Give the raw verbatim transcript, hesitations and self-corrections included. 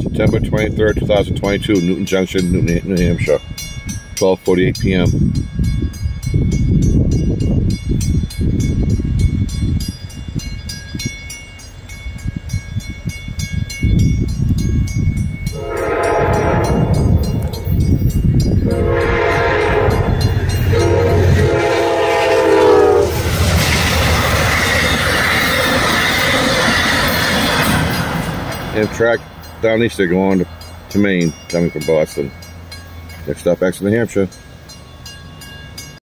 September twenty-third, two thousand twenty-two, Newton Junction, Newton, New Hampshire, twelve forty-eight p m Amtrak, Downeaster, going to, to Maine, coming from Boston. Next stop, back to New Hampshire.